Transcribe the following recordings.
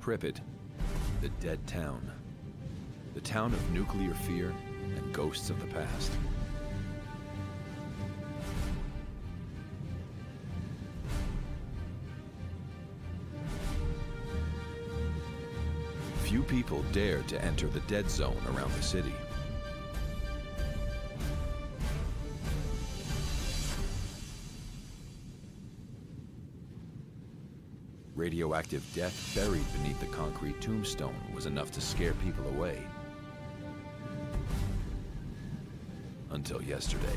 Pripyat, the dead town. The town of nuclear fear and ghosts of the past. Few people dared to enter the dead zone around the city. Radioactive death buried beneath the concrete tombstone was enough to scare people away. Until yesterday.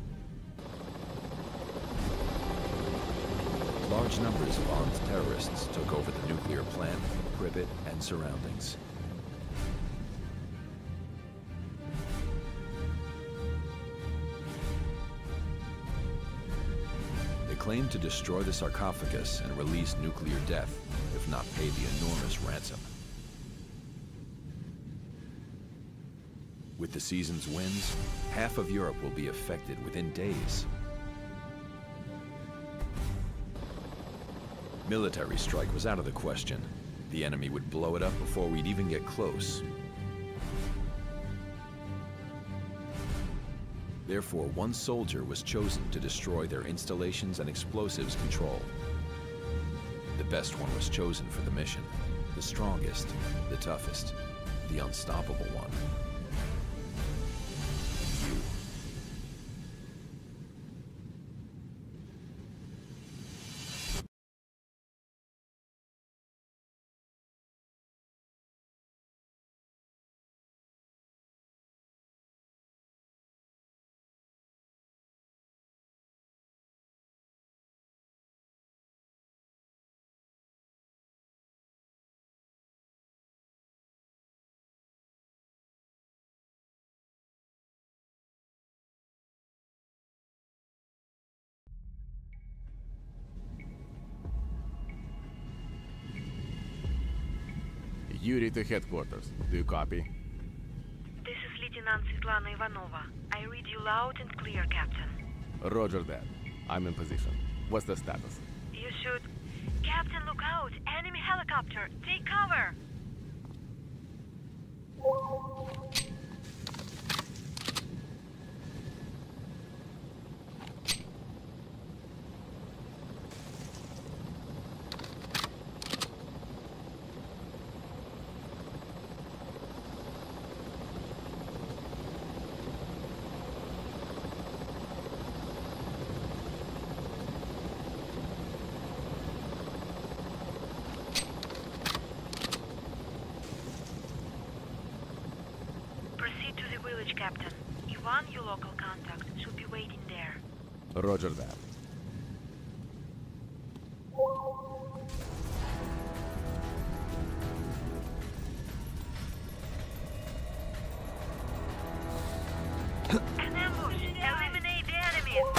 Large numbers of armed terrorists took over the nuclear plant, Pripyat, and surroundings. They claimed to destroy the sarcophagus and release nuclear death, if not pay the enormous ransom. With the season's winds, half of Europe will be affected within days. Military strike was out of the question. The enemy would blow it up before we'd even get close. Therefore, one soldier was chosen to destroy their installations and explosives control. The best one was chosen for the mission. The strongest, the toughest, the unstoppable one. Yuri to headquarters. Do you copy? This is Lieutenant Svetlana Ivanova. I read you loud and clear, Captain. Roger that. I'm in position. What's the status? You should... Captain, look out! Enemy helicopter! Take cover! Captain. Ivan, your local contact, should be waiting there. Roger that. An ambush! Eliminate the enemies!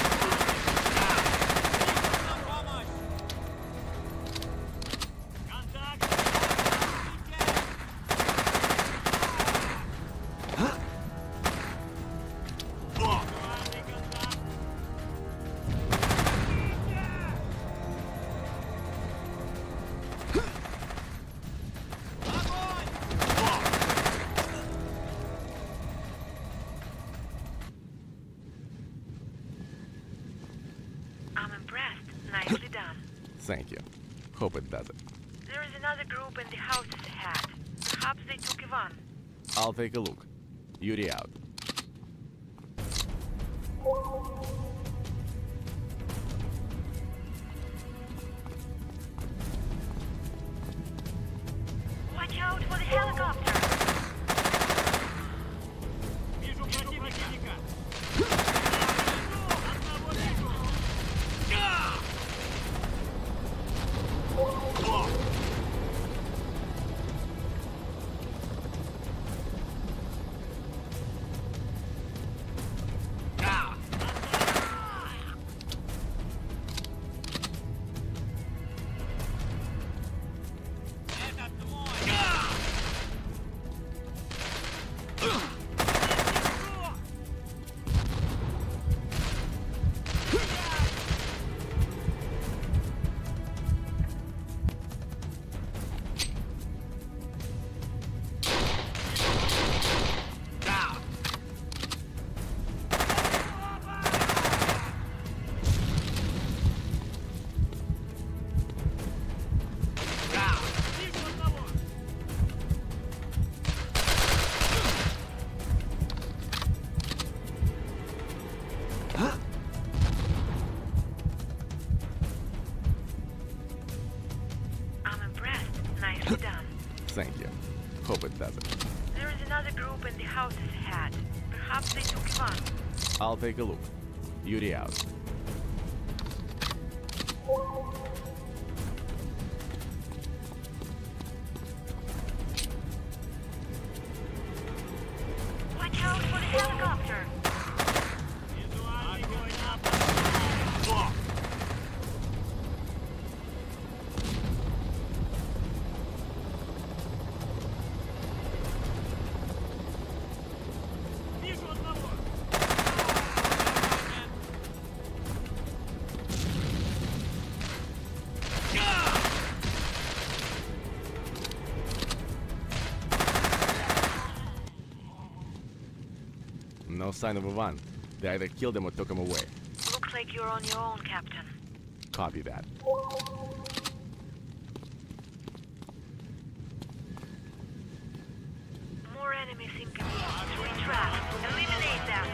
I'm impressed. Nicely done. Thank you. Hope it does it. There is another group in the houses ahead. Perhaps they took Ivan. I'll take a look. Yuri out. Watch out for the helicopter! does it? There is another group in the houses ahead. Perhaps they took Ivan. I'll take a look. Yuri out. Watch out for the helicopter! No sign of Ivan. They either killed him or took him away. Looks like you're on your own, Captain. Copy that. More enemies incoming. Three traps. Eliminate them.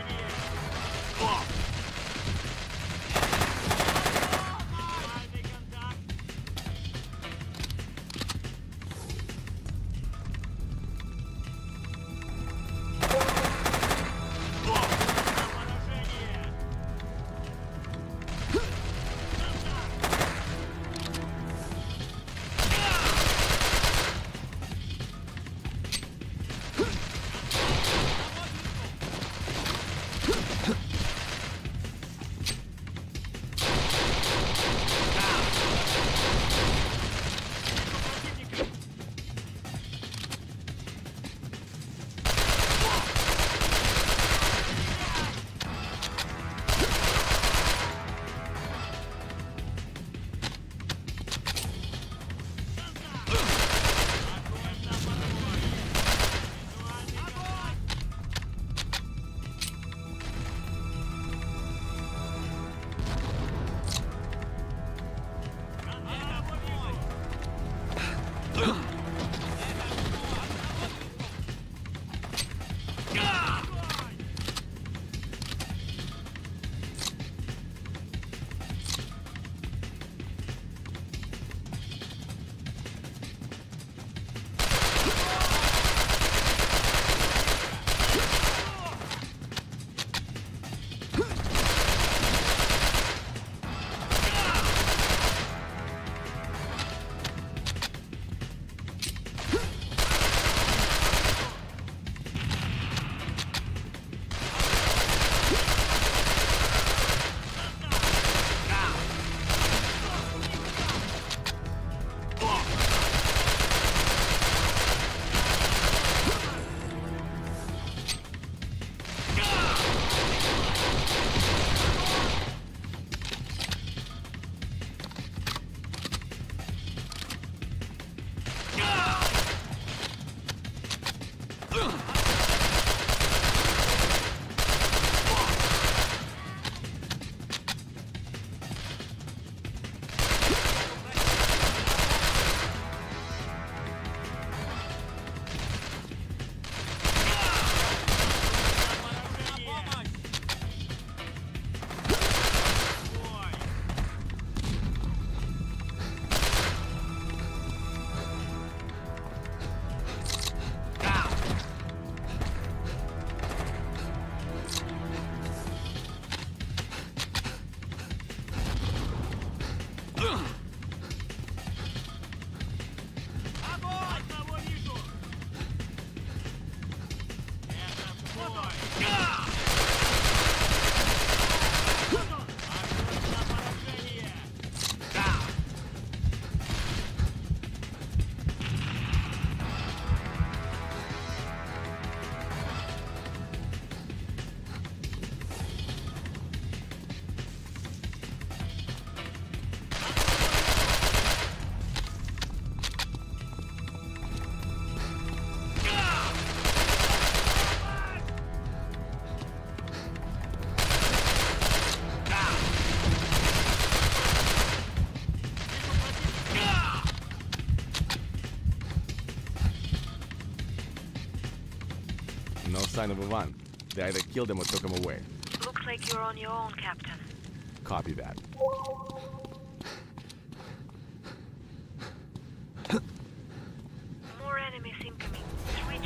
No sign of Ivan. They either killed him or took him away. Looks like you're on your own, Captain. Copy that. More enemies incoming. 3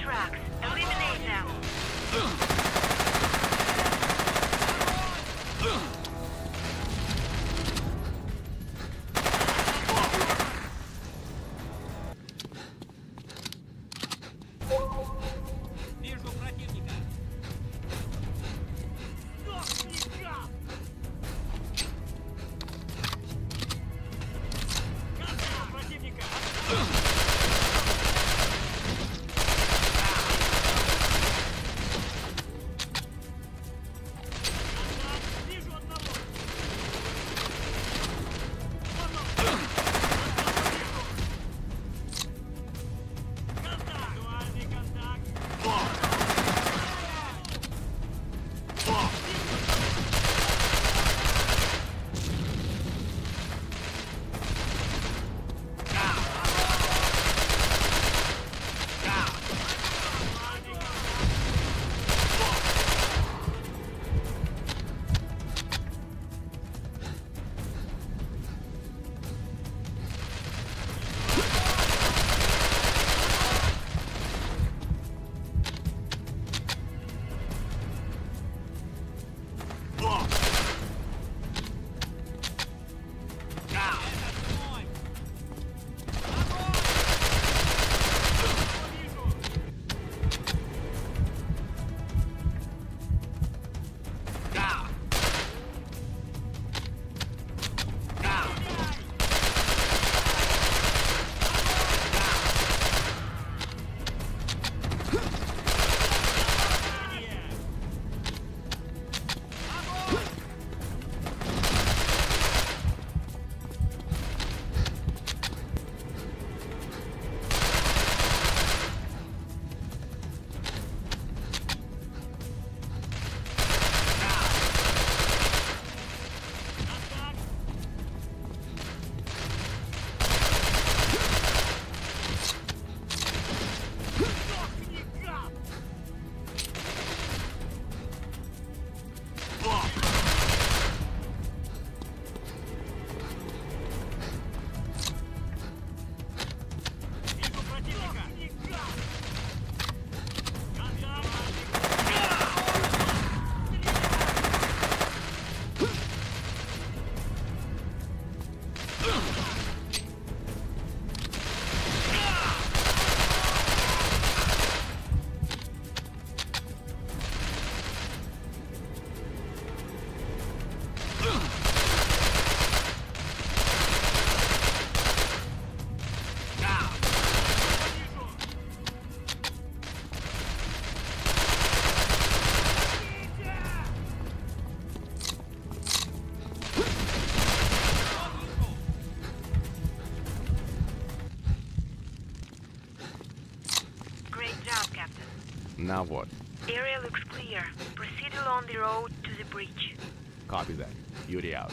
Now what? Area looks clear. Proceed along the road to the bridge. Copy that. Yuri out.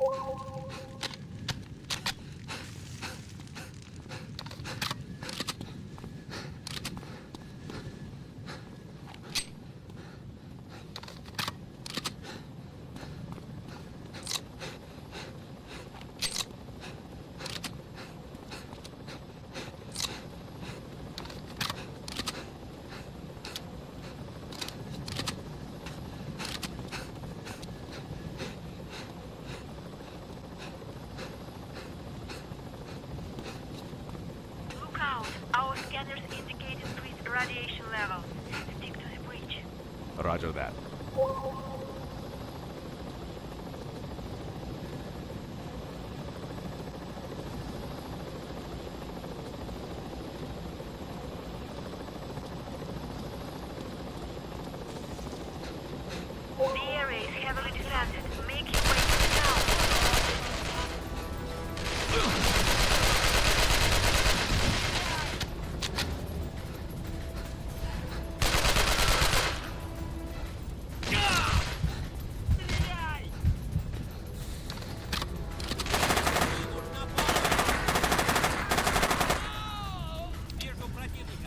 Look out! Our scanners indicate increased radiation levels. Stick to the bridge. Roger that. The area is heavily defended. Make your way to the town. Вижу противника!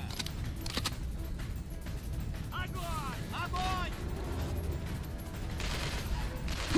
Огонь! Огонь!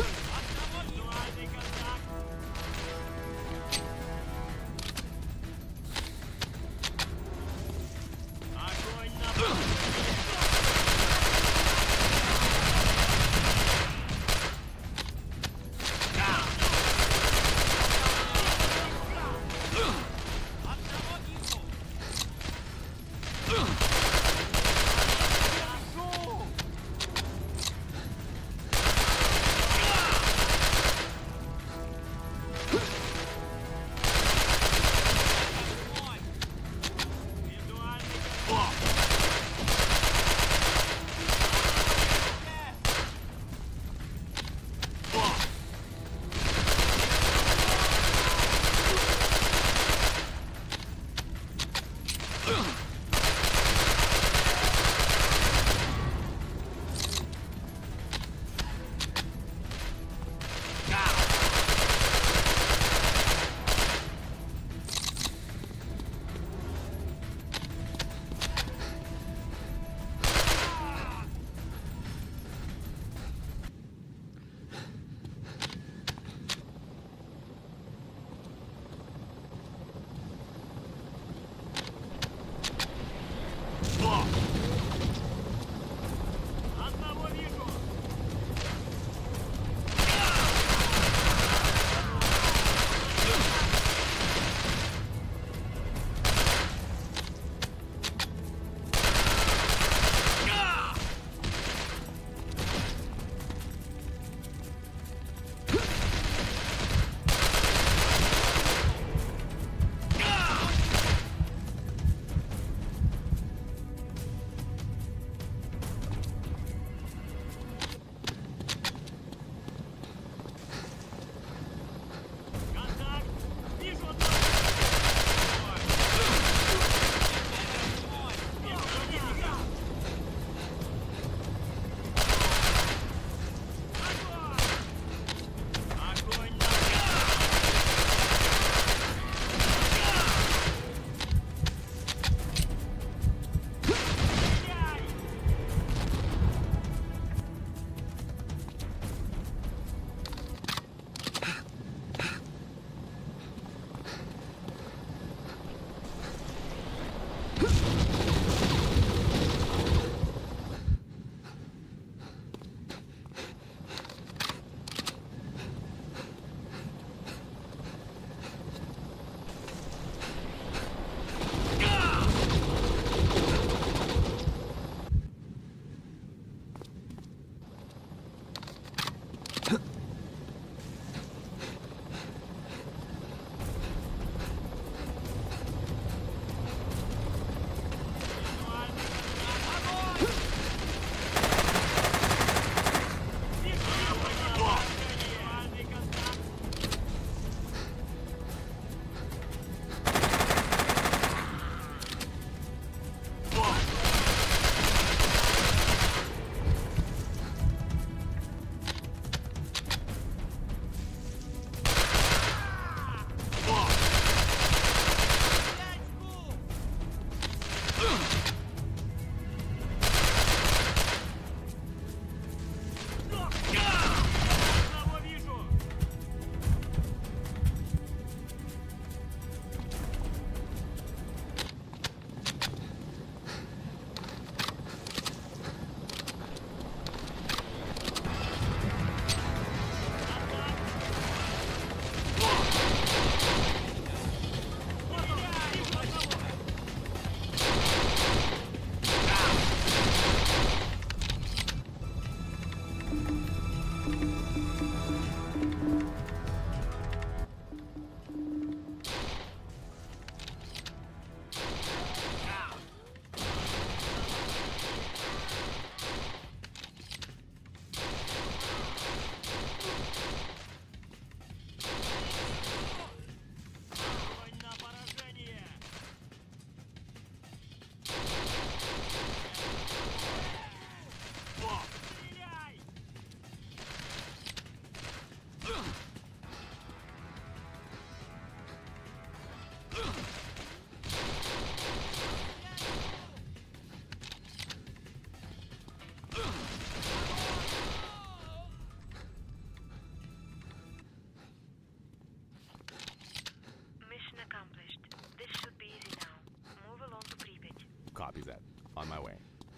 Mission accomplished. This should be easy now. Move along to Pripyat. Copy that. On my way.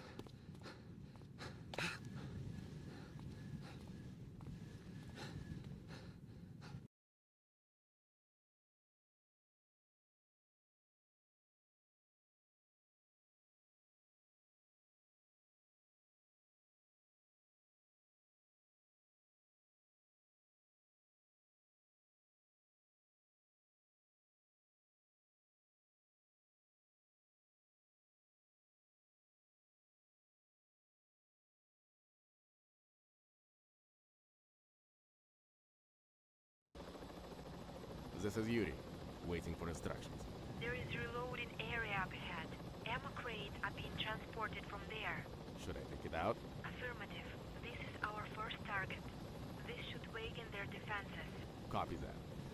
This is Yuri, waiting for instructions. There is reloading area up ahead. Ammo crates are being transported from there. Should I take it out? Affirmative. This is our first target. This should weaken their defenses. Copy that.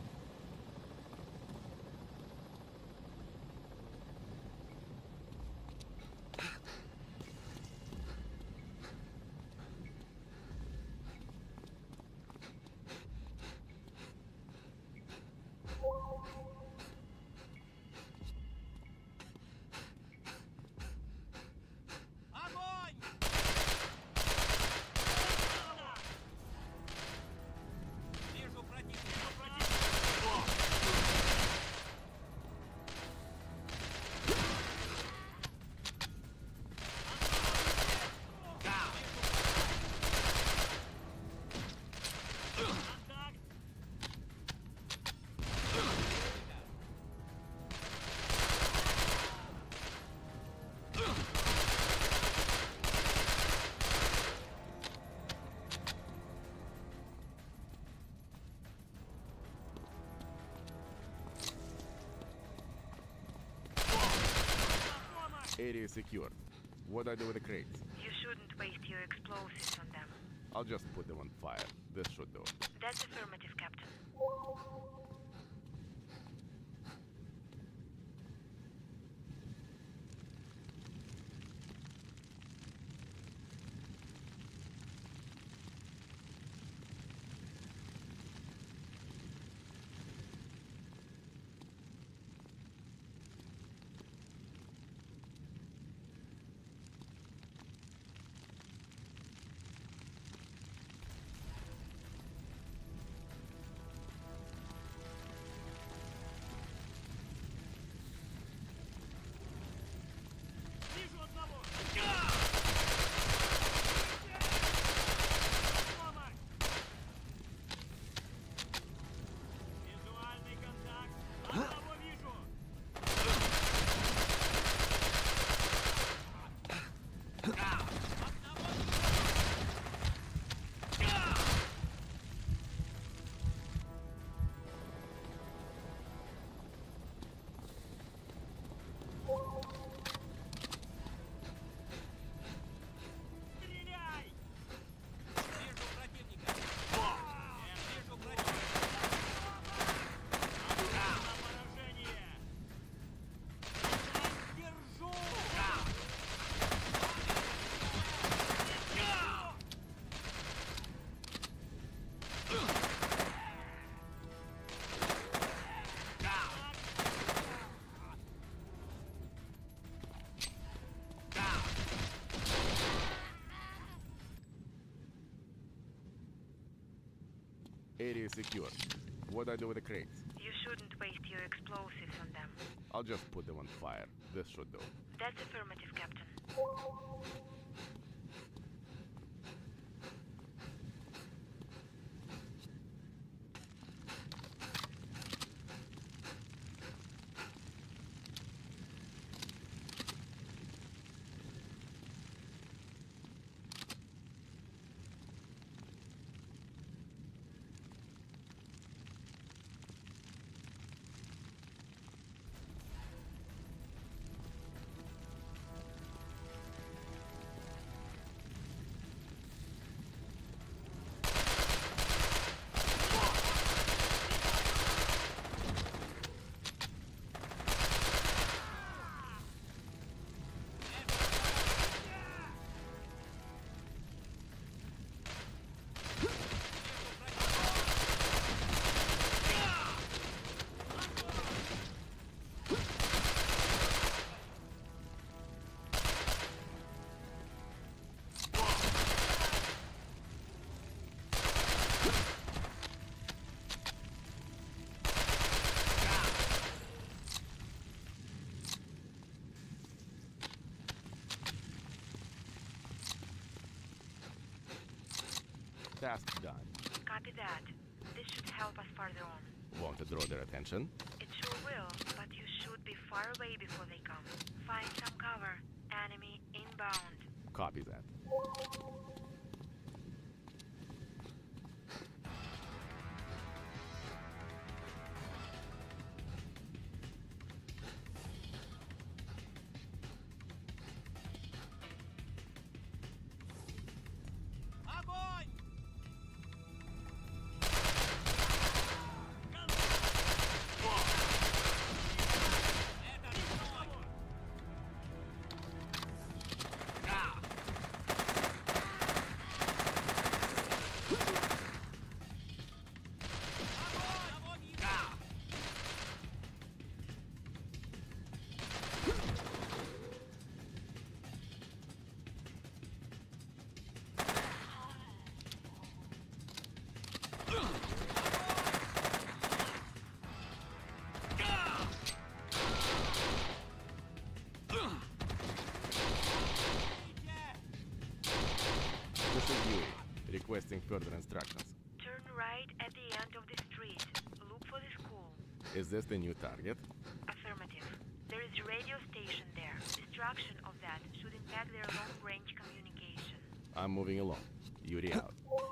Огонь! Вижу противника. Контакт! Area secured. What do I do with the crates? You shouldn't waste your explosives on them. I'll just put them on fire. This should do. That's affirmative, Captain. Вижу одного! Помощь! Визуальный контакт! Одного вижу! Стреляй! Вижу противника! Нет, вижу противника! На поражение! Держу! Area secured. What do I do with the crates? You shouldn't waste your explosives on them. I'll just put them on fire. This should do. That's affirmative, Captain. Task done. Copy that. This should help us further on. Want to draw their attention? It sure will, but you should be far away before they come. Find some cover. Enemy inbound. Copy that. Огонь! Это что? This is Yuri, requesting further instructions. Turn right at the end of the street. Look for the school. Is this the new target? Affirmative. There is a radio station there. Destruction of that should impact their long-range communication. I'm moving along. Yuri out.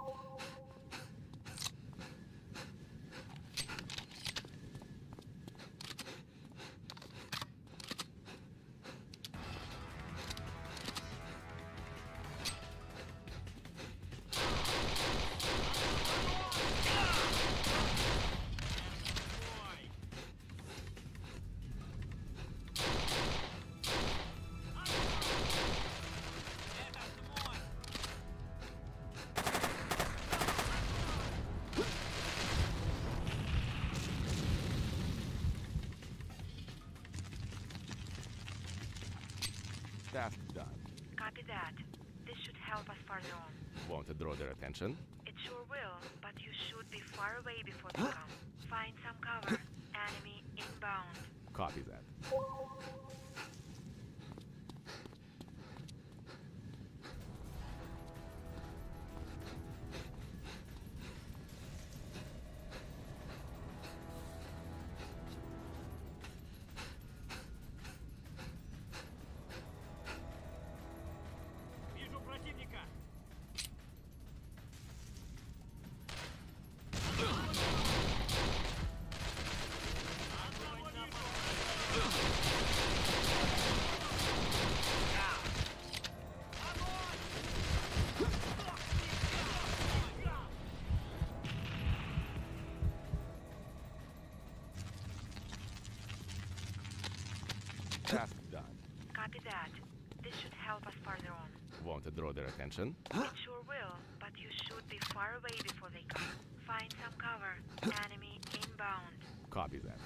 Ой! Это мой! Task done. Copy that. This should help us further on. Want to draw their attention? It sure will, but you should be far away before they come. Find some cover. Enemy inbound. Copy that. Вижу противника! Одного вижу! Task done. Copy that. This should help us further on. Want to draw their attention? It sure will, but you should be far away before they come. Find some cover. Enemy inbound. Copy that.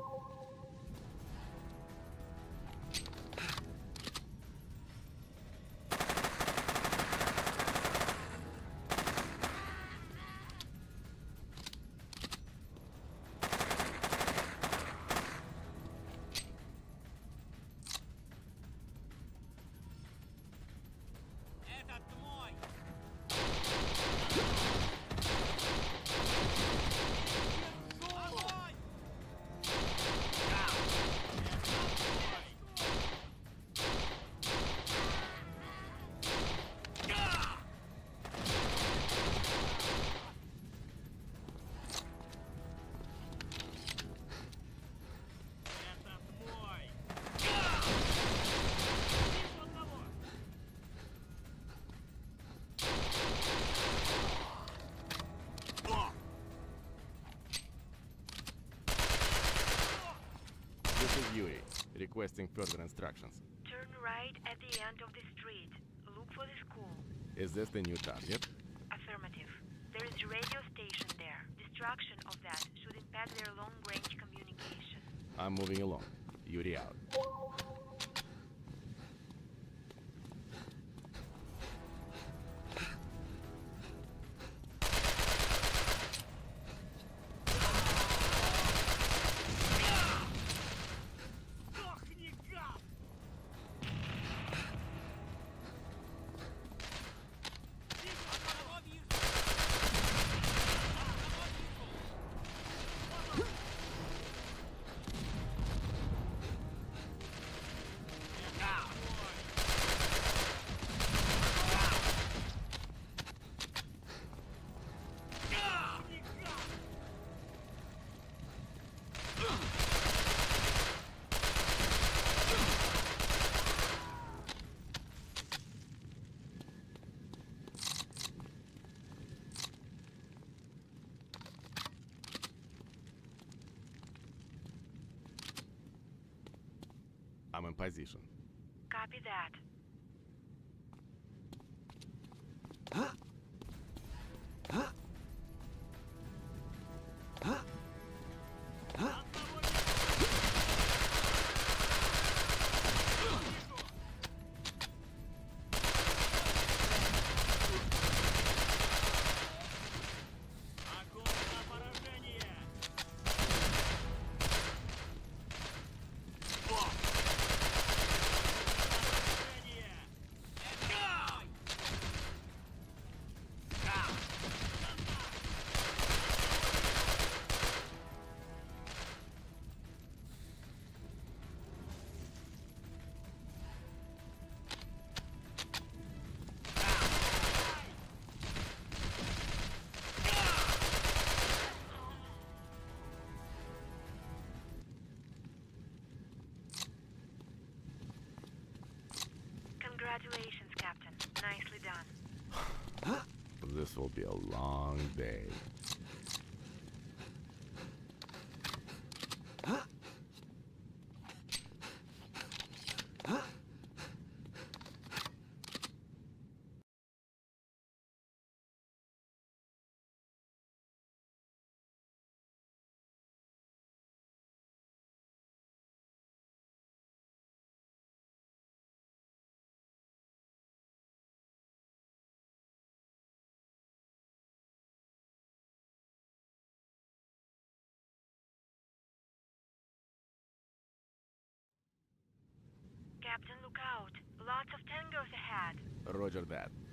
Этот мой! Огонь! Этот мой! Вижу одного! This is Yuri, requesting further instructions. Turn right at the end of the street. Look for the school. Is this the new target? Affirmative. There is a radio station there. Destruction of that should impact their long-range communication. I'm moving along. Yuri out. Сдохни, гад! Вижу одного, вижу! position. Copy that. Огонь на поражение! Поражение! Congratulations, Captain. Nicely done. This will be a long day. Captain, look out. Lots of tangos ahead. Roger that.